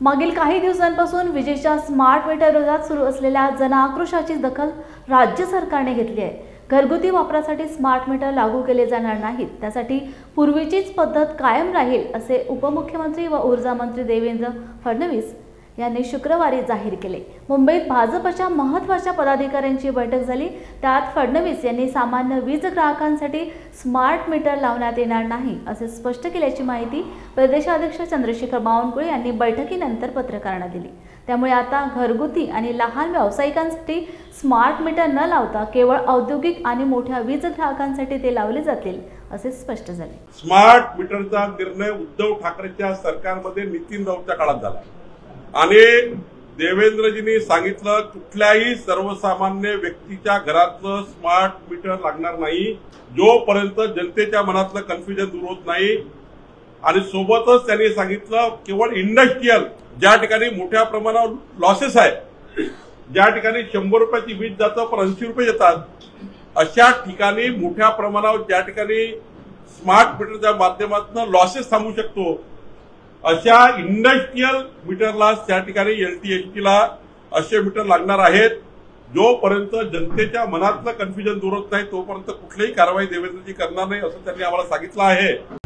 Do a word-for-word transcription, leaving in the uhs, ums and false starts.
मागील काही दिवसांपासून विजेच्या स्मार्ट मीटर विरोधात सुरू असलेल्या जनआक्रोशाची दखल राज्य सरकारने घेतली आहे। घरगुती वापरासाठी स्मार्ट मीटर लागू केले जाणार नाहीत, त्यासाठी पूर्वीचीच पद्धत कायम राहील असे उपमुख्यमंत्री व ऊर्जा मंत्री देवेंद्र फडणवीस यांनी शुक्रवारी जाहीर केले। मुंबईत भाजपच्या महत्त्वाच्या पदाधिकाऱ्यांची बैठक झाली, त्यात फडणवीस यांनी सामान्य वीज ग्राहकांसाठी स्मार्ट मीटर लावण्यात येणार नाही असे स्पष्ट केल्याची माहिती प्रदेशाध्यक्ष चंद्रशेखर बावनकुळे यांनी बैठकीनंतर पत्रकारांना दिली। त्यामुळे आता घरगुती आणि लहान व्यावसायिकांसाठी स्मार्ट मीटर न लावता केवळ औद्योगिक आणि मोठ्या वीज ग्राहकांसाठी ते लावले जातील असे स्पष्ट झाले। स्मार्ट मीटरचा निर्णय उद्धव ठाकरेंच्या सरकारमध्ये नितीन राऊतच्या काळात झाला आणि देवेंद्रजींनी सांगितलं कुठल्याही सर्वसामान्य व्यक्तीच्या घरातलं स्मार्ट मीटर लागणार नाही जोपर्यंत जनतेच्या मनातलं कन्फ्युजन दूर होत नाही। आणि सोबतच त्यांनी सांगितलं केवळ इंडस्ट्रियल ज्या ठिकाणी मोठ्या प्रमाणावर लॉसेस आहे, ज्या ठिकाणी शंभर रुपयाची वीज जातं पण ऐंशी रुपये येतात, अशा ठिकाणी मोठ्या प्रमाणावर ज्या ठिकाणी स्मार्ट मीटरच्या माध्यमातून लॉसेस थांबू शकतो अशा इंडस्ट्रियल मीटरला त्या ठिकाणी एलटीएचटीला असे मीटर लागणार आहेत। जोपर्यंत जनतेच्या मनातलं कन्फ्युजन दूर होत नाही तोपर्यंत कुठलीही कारवाई देवेंद्रजी करणार नाही असं त्यांनी आम्हाला सांगितलं आहे।